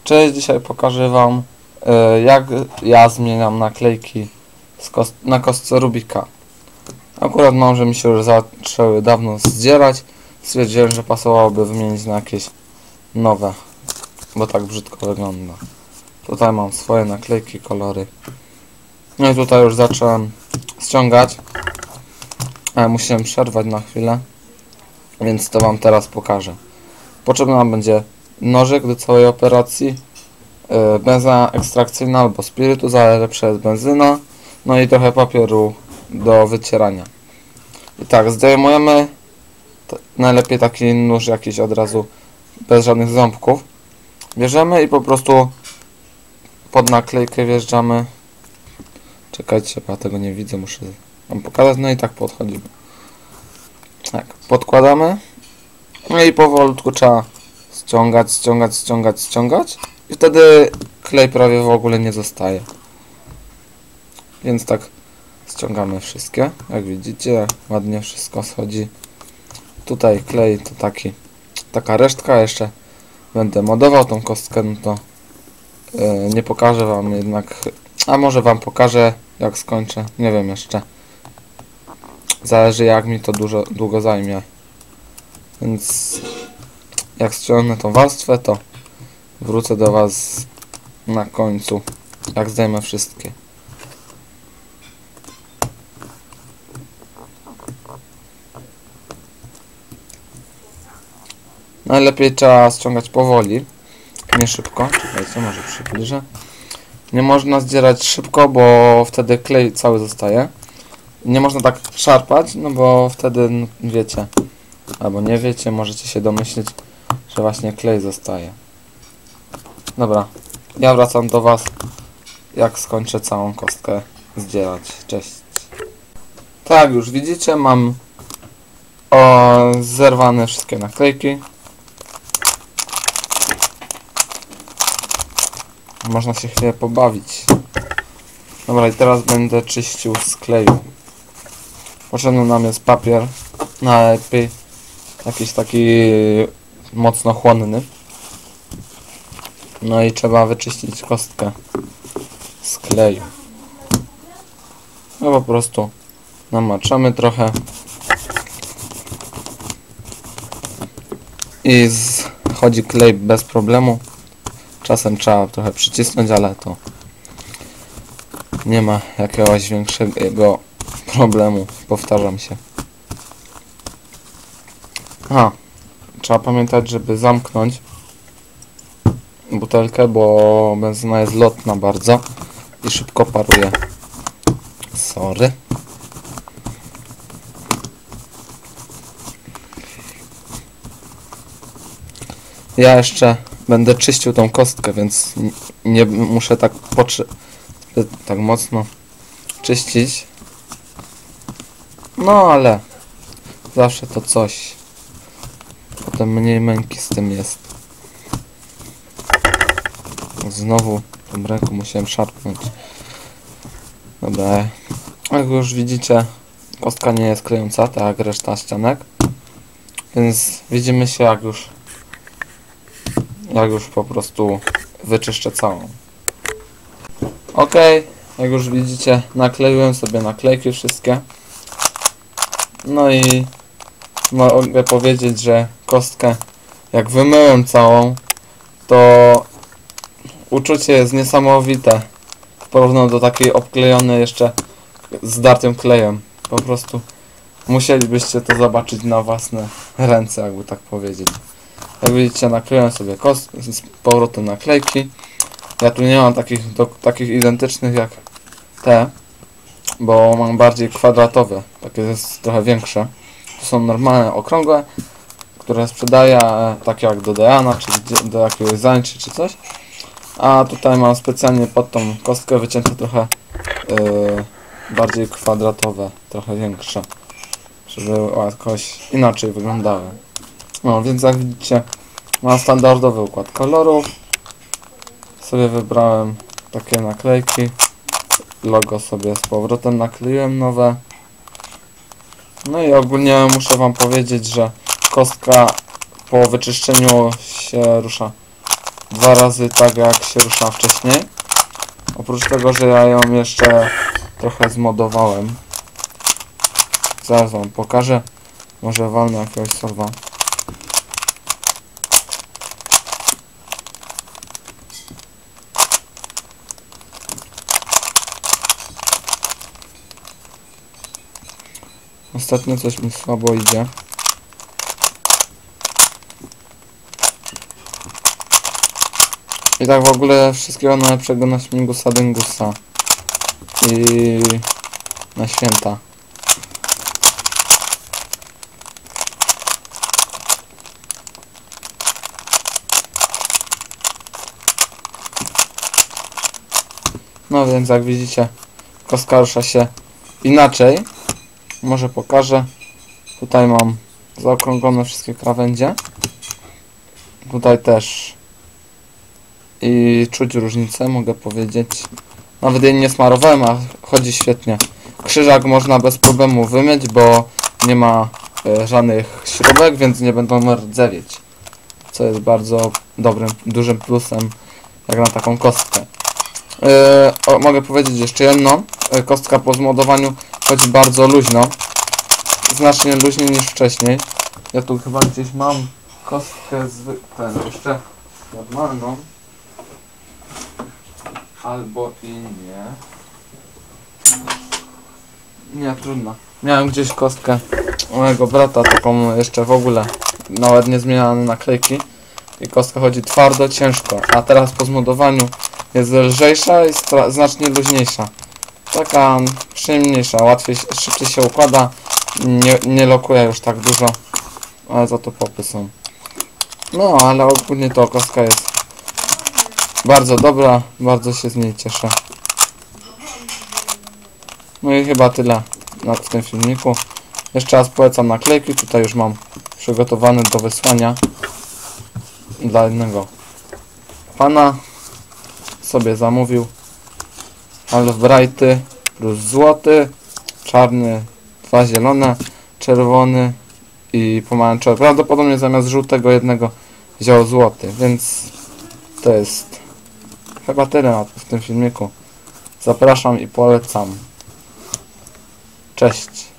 Cześć, dzisiaj pokażę wam jak ja zmieniam naklejki na kostce Rubika. Akurat może mi się już zaczęły dawno zdzierać. Stwierdziłem, że pasowałoby wymienić na jakieś nowe, bo tak brzydko wygląda. Tutaj mam swoje naklejki, kolory. No i tutaj już zacząłem ściągać, ale musiałem przerwać na chwilę, więc to wam teraz pokażę. Potrzebny nam będzie nożyk do całej operacji, benzyna ekstrakcyjna albo spirytus, ale lepsza jest benzyna, no i trochę papieru do wycierania. I tak, zdejmujemy najlepiej taki nóż jakiś od razu, bez żadnych ząbków. Bierzemy i po prostu pod naklejkę wjeżdżamy. Czekajcie, bo ja tego nie widzę, muszę wam pokazać. No i tak podchodzimy. Tak, podkładamy. No i powolutku trzeba ściągać. I wtedy klej prawie w ogóle nie zostaje. Więc tak ściągamy wszystkie. Jak widzicie, ładnie wszystko schodzi. Tutaj klej to taka resztka. Jeszcze będę modował tą kostkę, no to nie pokażę wam jednak. A może wam pokażę, jak skończę. Nie wiem jeszcze. Zależy, jak mi to długo zajmie. Więc jak ściągnę tą warstwę, to wrócę do was na końcu, jak zdejmę wszystkie. Najlepiej trzeba ściągać powoli, nie szybko. Czekajcie, może przybliżę. Nie można zdzierać szybko, bo wtedy klej cały zostaje. Nie można tak szarpać, no bo wtedy, no, wiecie, albo nie wiecie, możecie się domyślić, że właśnie klej zostaje. Dobra, ja wracam do was, jak skończę całą kostkę zdzierać. Cześć. Tak, już widzicie, mam zerwane wszystkie naklejki. Można się chwilę pobawić. Dobra, i teraz będę czyścił z kleju. Potrzebny nam jest papier, najlepiej jakiś taki mocno chłonny. No i trzeba wyczyścić kostkę z kleju. No po prostu namaczamy trochę i schodzi klej bez problemu. Czasem trzeba trochę przycisnąć, ale to nie ma jakiegoś większego problemu, powtarzam się. Trzeba pamiętać, żeby zamknąć butelkę, bo benzyna jest lotna bardzo i szybko paruje. Sorry. Ja jeszcze będę czyścił tą kostkę, więc nie muszę tak mocno czyścić. No ale zawsze to coś. Potem mniej męki z tym jest. Znowu tą ręką musiałem szarpnąć. Dobra, jak już widzicie, kostka nie jest klejąca, tak jak reszta ścianek. Więc widzimy się, jak już po prostu wyczyszczę całą. Ok, jak już widzicie, nakleiłem sobie naklejki wszystkie. No i mogę powiedzieć, że kostkę jak wymyłem całą, to uczucie jest niesamowite w porównaniu do takiej obklejonej jeszcze zdartym klejem. Po prostu musielibyście to zobaczyć na własne ręce, jakby tak powiedzieć. Jak widzicie, nakleiłem sobie z powrotem naklejki. Ja tu nie mam takich identycznych jak te, bo mam bardziej kwadratowe, takie jest trochę większe. To są normalne, okrągłe, które sprzedaję, takie jak do Deana, czy do jakiegoś zajęcia, czy coś. A tutaj mam specjalnie pod tą kostkę wycięte trochę bardziej kwadratowe, trochę większe, żeby jakoś inaczej wyglądały. No, więc jak widzicie, mam standardowy układ kolorów. Sobie wybrałem takie naklejki. Logo sobie z powrotem nakleiłem nowe. No i ogólnie muszę wam powiedzieć, że kostka po wyczyszczeniu się rusza 2 razy tak jak się rusza wcześniej. Oprócz tego, że ja ją jeszcze trochę zmodowałem. Zaraz wam pokażę. Może walnę jakiegoś solwa. Ostatnio coś mi słabo idzie. I tak w ogóle wszystkiego najlepszego na Śmigusa Dyngusa. I na święta. No więc jak widzicie, kostka rusza się inaczej. Może pokażę. Tutaj mam zaokrąglone wszystkie krawędzie. Tutaj też. I czuć różnicę, mogę powiedzieć. Nawet jej nie smarowałem, a chodzi świetnie. Krzyżak można bez problemu wymyć, bo nie ma żadnych śrubek, więc nie będą rdzewieć. Co jest bardzo dobrym, dużym plusem jak na taką kostkę. Mogę powiedzieć jeszcze jedno. Kostka po zmodowaniu chodzi bardzo luźno. Znacznie luźniej niż wcześniej. Ja tu chyba gdzieś mam kostkę jeszcze normalną. Albo i nie. Nie, trudno. Miałem gdzieś kostkę mojego brata, taką jeszcze w ogóle nawet nie zmieniane naklejki. I kostka chodzi twardo, ciężko. A teraz po zmodowaniu jest lżejsza i znacznie luźniejsza. Taka przyjemniejsza, łatwiej, szybciej się układa. Nie lokuje już tak dużo. Ale za to popy są. No, ale ogólnie to kostka jest bardzo dobra. Bardzo się z niej cieszę. No i chyba tyle w tym filmiku. Jeszcze raz polecam naklejki. Tutaj już mam przygotowane do wysłania. Dla jednego pana sobie zamówił Half Brighty plus złoty, czarny, 2 zielone, czerwony i pomarańczowy. Prawdopodobnie zamiast żółtego jednego wziął złoty, więc to jest chyba tyle w tym filmiku. Zapraszam i polecam. Cześć.